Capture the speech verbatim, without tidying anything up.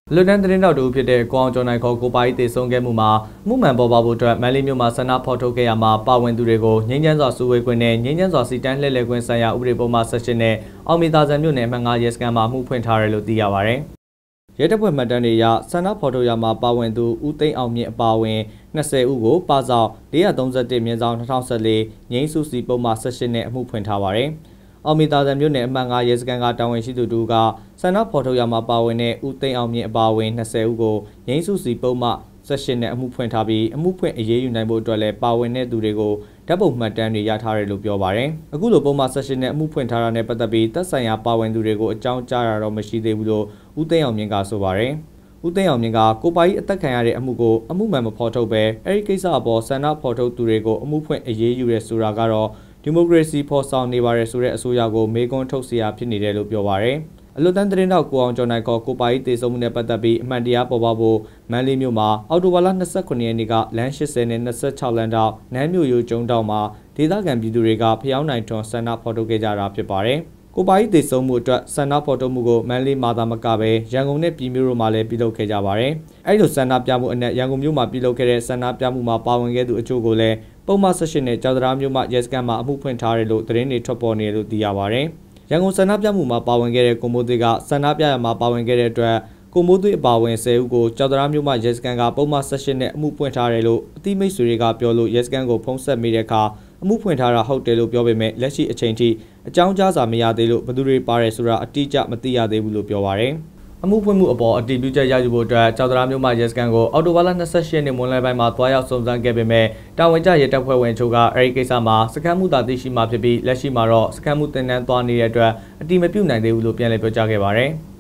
လူတန်းသတင်းတော်တူဖြစ်တဲ့ကိုအောင်ကျော်နိုင်ခေါ်ကိုပါရီတေဆုံးခဲ့မှုမှာမှုမှန်ပေါ်ပေါက်ဖို့အတွက်မန်လေးမြို့မှာဆန္ဒဖော်ထုတ်ခဲ့ရမှာပါဝင်သူတွေကိုငြိမ်းချမ်းစွာစုဝေးခွင့်နဲ့ငြိမ်းချမ်းစွာစီတန်းလှည့်လည်ခွင့်ဆိုင်ရာဥပဒေပုံမှန်၁၈နဲ့အောင်မီသာဆန်မြို့နယ်မှတ်ငါးရဲစခန်းမှာမှုဖွင့်ထားတယ်လို့သိရပါဗျ။ရဲတပ်ဖွဲ့မှတ်တမ်းတွေအရဆန္ဒဖော်ထုတ်ရမှာပါဝင်သူဦးသိန်းအောင်မြင့်အပါအဝင်၂၀ဦးကိုပါဆောင်၄၃၁မြင်းဆောင်၂၀၁၄ငြိမ်းစုစီပုံမှန်၁၈နဲ့အမှုဖွင့်ထားပါတယ်။အောင်မီသာဆန်မြို့နယ်အမှတ်ငါးရဲစခန်းကတာဝန်ရှိသူတို့ကဆန္ဒဖော်ထုတ်ရမှာပါဝင်တဲ့ဦးသိန်းအောင်မြင့်အပါအဝင်၂၀ဦးကိုငြိမ်းစုစီပုံမှန်၁၈နဲ့အမှုဖွင့်ထားပြီးအမှုဖွင့်အရေးယူနိုင်ဖို့အတွက်လည်းပါဝင်တဲ့သူတွေကိုဓာတ်ပုံမှတ်တမ်းတွေရထားတယ်လို့ပြောပါရယ်။အခုလိုပုံမှန်၁၈နဲ့အမှုဖွင့်ထားတာနဲ့ပတ်သက်ပြီးသက်ဆိုင်ရာပါဝင်သူတွေကိုအကြောင်းကြားတာတော့မရှိသေးဘူးလို့ဦးသိန်းအောင်မြင့်ကဆိုပါရယ်။ဦးသိန်းအောင်မြင့်ကကိုပါကြီးအသက်ခံရတဲ့အမှုကိုအမှုမှန်မဖော်ထုတ်ပဲအဲဒီကိစ္စအပေါ်ဆန္ဒဖော်ထုတ်သူတွေကိုအမှုဖွင့်အရေးယူရဲဆိုတာကတော့ဒီမိုကရေစီဖော်ဆောင်နေပါရဆိုတဲ့အစိုးရကိုမေးခွန်းထုတ်เสียဖြစ်နေတယ်လို့ပြောပါရယ်။အလွတ်တန်းသတင်းတော့ကိုအောင်ကျော်နိုင်ခေါ်ကိုပါကြီးတေဆုံးမှုနဲ့ပတ်သက်ပြီးအမှန်တရားပေါ်ပေါက်ဖို့မန်လေးမြို့မှာအော်တိုဘာလ၂၉ရက်နေ့ကလမ်း၈၀နဲ့၂၆လမ်းတောက်နန်းမြို့ရိုးကျုံတောက်မှာဒေသခံပြည်သူတွေကဖျောင်းနိုင်ထွန်းဆန္ဒဖော်ထုတ်ခဲ့ကြတာဖြစ်ပါတယ်။ကိုပါကြီးတေဆုံးမှုအတွက်ဆန္ဒဖော်ထုတ်မှုကိုမန်လေးမှာသာမကပဲရန်ကုန်နဲ့ပြည်မြို့တို့မှာလည်းပြုလုပ်ခဲ့ကြပါတယ်။အဲဒီလိုဆန္ဒပြမှုအနက်ရန်ကုန်မြို့မှာပြုလုပ်ခဲ့တဲ့ဆန္ဒပြမှုမှာပါဝင်ခဲ့သူအချို့ကိုလည်းပုံမှန်၁၈နဲ့ကြောက်တရားမြို့မှာရဲစခန်းမှာအမှုဖွင့်ထားတယ်လို့သတင်းတွေထွက်ပေါ်နေတယ်လို့သိရပါတယ်။ရန်ကုန်ဆန္ဒပြမှုမှာပါဝင်ခဲ့တဲ့ကိုမိုးသွေးကဆန္ဒပြရမှာပါဝင်ခဲ့တဲ့အတွက်ကိုမိုးသွေးအပါဝင်၁၀ဦးကိုကြောက်တရားမြို့မှာရဲစခန်းကပုံမှန်၁၈နဲ့အမှုဖွင့်ထားတယ်လို့အတိမိတ်ဆွေတွေကပြောလို့ရဲစခန်းကိုဖုံးဆက်မိတဲ့အခါအမှုဖွင့်ထားတာဟုတ်တယ်လို့ပြောပေမဲ့လက်ရှိအချိန်ထိအကြောင်းကြားစာမရသေးလို့ဘယ်သူတွေပါတယ်ဆိုတာအတိအကျမသိရသေးဘူးလို့ပြောပါရယ်။အမှုဖွင့်မှုအပေါ်အတည်ပြုချက်ရယူဖို့အတွက်ကြောက်တရားမြို့မှာရဲစခန်းကိုအော်တိုဘာလ၂၈ရက်နေ့မွန်းလွဲပိုင်းမှာတွားရောက်စုံစမ်းခဲ့ပေမဲ့တာဝန်ကျရဲတပ်ဖွဲ့ဝင်ချို့ကအဲဒီကိစ္စမှာစခန်းမှုသာသိရှိမှဖြစ်ပြီးလက်ရှိမှာတော့စခန်းမှုတင်နန်းသွားနေတဲ့အတွက်အတည်မပြုနိုင်သေးဘူးလို့ပြန်လည်ပြောကြားခဲ့ပါရယ်။